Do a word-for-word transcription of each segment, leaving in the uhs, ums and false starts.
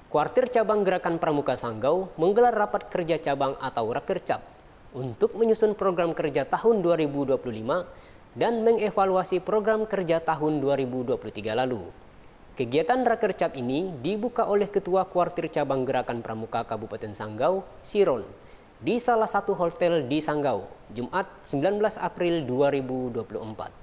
Kuartir Cabang Gerakan Pramuka Sanggau menggelar rapat kerja cabang atau Rakercap untuk menyusun program kerja tahun dua ribu dua puluh lima dan mengevaluasi program kerja tahun dua ribu dua puluh tiga lalu. Kegiatan Rakercap ini dibuka oleh Ketua Kuartir Cabang Gerakan Pramuka Kabupaten Sanggau, Siron, di salah satu hotel di Sanggau, Jumat sembilan belas April dua ribu dua puluh empat.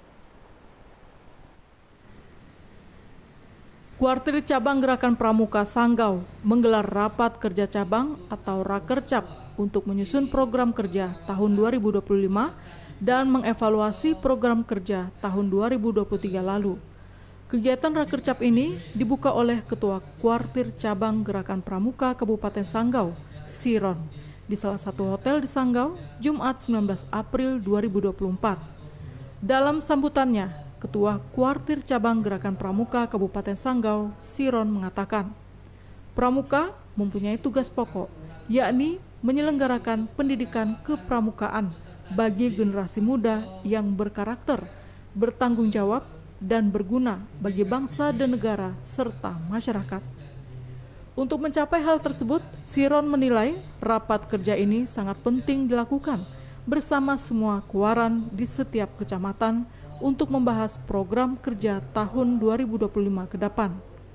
Kuartir Cabang Gerakan Pramuka Sanggau menggelar rapat kerja cabang atau Rakercap untuk menyusun program kerja tahun dua ribu dua puluh lima dan mengevaluasi program kerja tahun dua ribu dua puluh tiga lalu. Kegiatan Rakercap ini dibuka oleh Ketua Kuartir Cabang Gerakan Pramuka Kabupaten Sanggau, Siron, di salah satu hotel di Sanggau, Jumat sembilan belas April dua ribu dua puluh empat. Dalam sambutannya, Ketua Kuartir Cabang Gerakan Pramuka Kabupaten Sanggau, Siron, mengatakan, Pramuka mempunyai tugas pokok, yakni menyelenggarakan pendidikan kepramukaan bagi generasi muda yang berkarakter, bertanggung jawab, dan berguna bagi bangsa dan negara serta masyarakat. Untuk mencapai hal tersebut, Siron menilai rapat kerja ini sangat penting dilakukan bersama semua kuaran di setiap kecamatan untuk membahas program kerja tahun dua ribu dua puluh lima ke depan.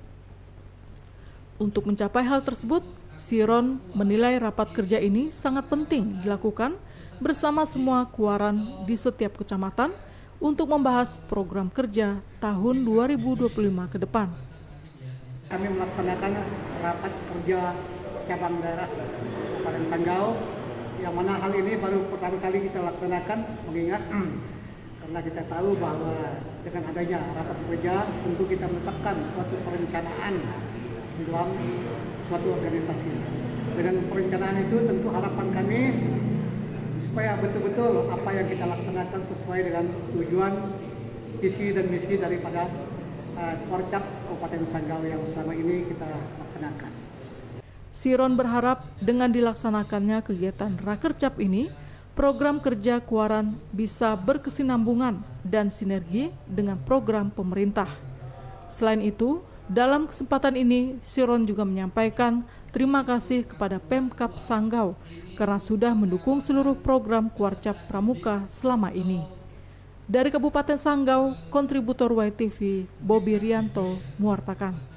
Untuk mencapai hal tersebut, Siron menilai rapat kerja ini sangat penting dilakukan bersama semua kuaran di setiap kecamatan untuk membahas program kerja tahun dua ribu dua puluh lima ke depan. Kami melaksanakan rapat kerja cabang daerah Kabupaten Sanggau, yang mana hal ini baru pertama kali kita laksanakan, mengingat karena kita tahu bahwa dengan adanya rapat kerja tentu kita menetapkan suatu perencanaan di dalam suatu organisasi. Dengan perencanaan itu tentu harapan kami supaya betul-betul apa yang kita laksanakan sesuai dengan tujuan, visi dan misi daripada uh, Kuarcap Kabupaten Sanggau yang selama ini kita laksanakan. Siron berharap dengan dilaksanakannya kegiatan Rakercap ini, program kerja kuaran bisa berkesinambungan dan sinergi dengan program pemerintah. Selain itu, dalam kesempatan ini, Siron juga menyampaikan terima kasih kepada Pemkab Sanggau karena sudah mendukung seluruh program Kuarcap Pramuka selama ini. Dari Kabupaten Sanggau, kontributor Y T V, Bobi Rianto, mewartakan.